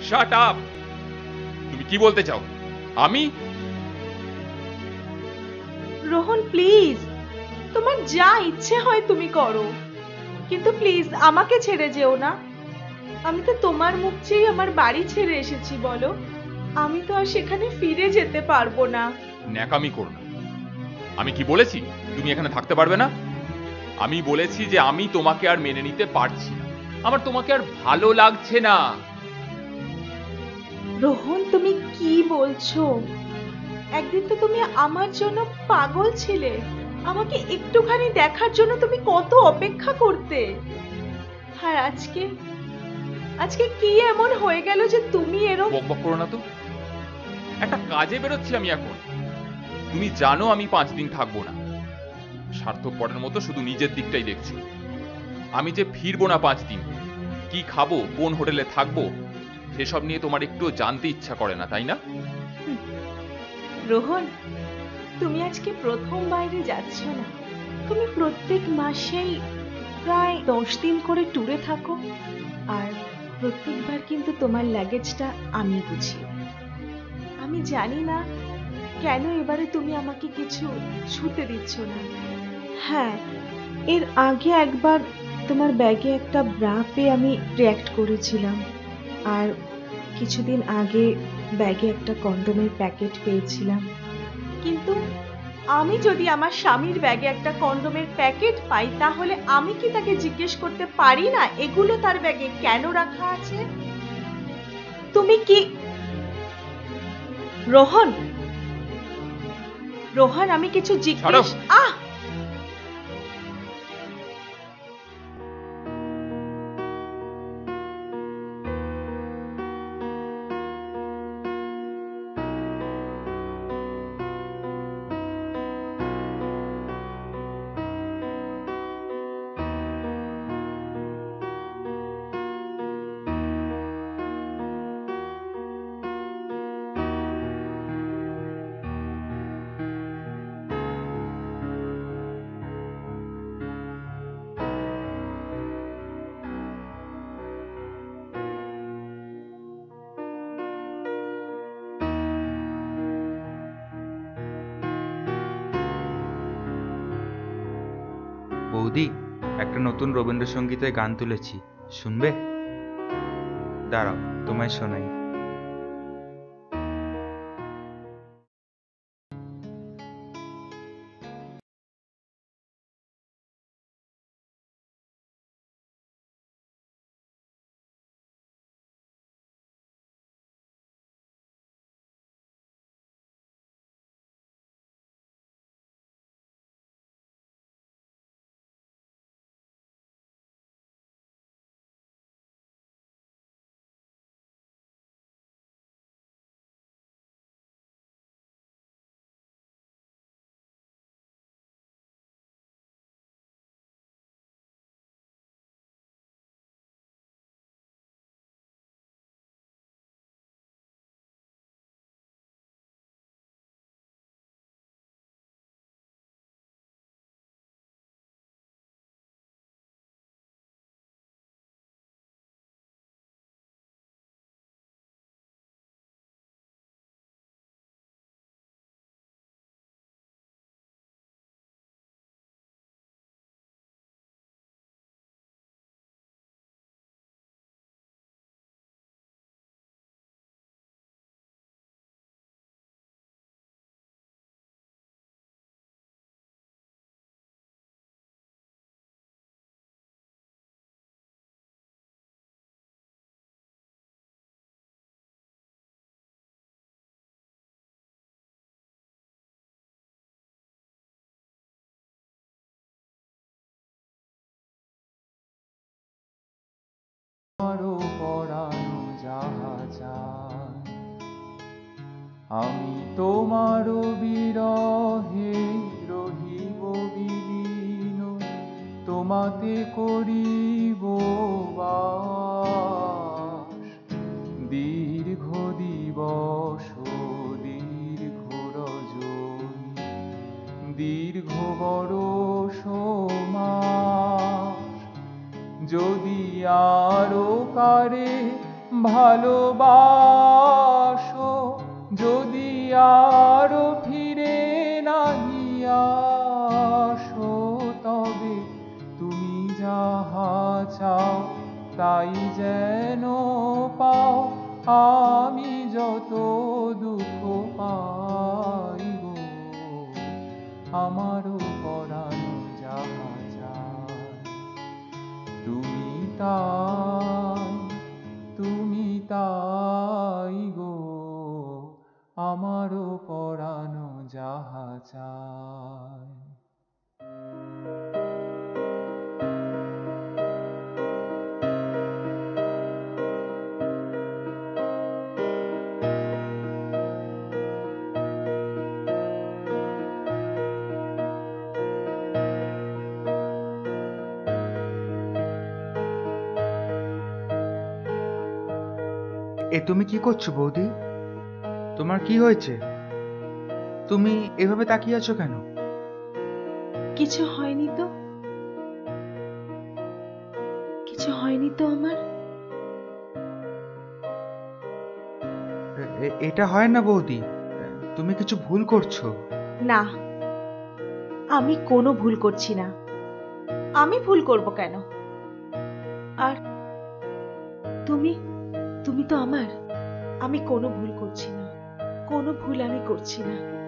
Shut up. তুমি কি বলতে চাও? আমি? রোহন প্লিজ, তোমার যা ইচ্ছে হয় তুমি করো, কিন্তু প্লিজ আমাকে ছেড়ে যেও না। আমি তো তোমার মুখ চেয়ে আমার বাড়ি ছেড়ে এসেছি, বলো। আমি তো আর সেখানে ফিরে যেতে পারবো না। ন্যাকামি করো না। আমি কি বলেছি তুমি এখানে থাকতে পারবে না? আমি বলেছি যে আমি তোমাকে আর মেনে নিতে পারছি না, আমার তোমাকে আর ভালো লাগছে না। রোহন তুমি কি বলছো? একদিন তো তুমি আমার জন্য পাগল ছিলে, আমাকে একটুখানি দেখার জন্য তুমি কত অপেক্ষা করতে। আর আজকে আজকে কি এমন হয়ে গেল যে তুমি এরকম? বকবক করো না তো। একটা কাজে বেরোচ্ছি আমি এখন। তুমি জানো আমি 5 দিন থাকবো না। স্বার্থপরের মতো শুধু নিজের দিকটাই দেখছো। আমি যে ফিরবো না 5 দিন, কি খাবো, কোন হোটেলে থাকবো, সেসব নিয়ে তোমার একটু জানতে ইচ্ছা করে না, তাই না? রোহন, তুমি আজকে প্রথম বাইরে যাচ্ছ না। তুমি প্রত্যেক মাসেই প্রায় 10 দিন করে ট্যুরে থাকো, আর প্রত্যেকবার কিন্তু তোমার লাগেজটা আমি গুছিয়ে দিই। আমি জানি না কেন এবারে তুমি আমাকে কিছু ছুতে দিচ্ছ না। হ্যাঁ, এর আগে একবার তোমার ব্যাগে একটা ব্রা পেয়ে আমি রিঅ্যাক্ট করেছিলাম, আর কিছুদিন আগে ব্যাগে একটা কন্ডোমের প্যাকেট পেয়েছিলাম। কিন্তু আমি যদি আমার স্বামীর ব্যাগে একটা কন্ডোমের প্যাকেট পাই, তাহলে আমি কি তাকে জিজ্ঞেস করতে পারি না এগুলো তার ব্যাগে কেন রাখা আছে? তুমি কি রোহন, রোহন আমি কিছু জিজ্ঞেস আহ বৌদি, একটা নতুন রবীন্দ্রসঙ্গীতের গান তুলেছি, শুনবে? দাঁড়াও, তোমায় শোনাই। আমি তোমার বিরহে রহিব বিলীন, তোমাতে করিব বাস। দীর্ঘ দিবস দীর্ঘ রজনী, দীর্ঘ বরষ মাস, যদি আরো কারে ভালোবাসো যদি আরো ফিরে নাহি আসো, তবে তুমি যাহা চাও তাই যেন পাও, আমি যত দুঃখ পাই গো আমারও পরানো যাহা চায়। তুমি তাই গো আমারও পরানো যাহা চায়। এ তুমি কি করছো বৌদি? তোমার কি হয়েছে? তুমি এভাবে তাকিয়ে আছো কেন? কিছু হয়নি তো, কিছু হয়নি তো আমার। এটা হয় না বৌদি, তুমি কিছু ভুল করছো। না, আমি কোনো ভুল করছি না। আমি ভুল করব কেন? আর তুমি তুমি তো আমার। আমি কোনো ভুল করছি না, কোনো ভুল আমি করছি না।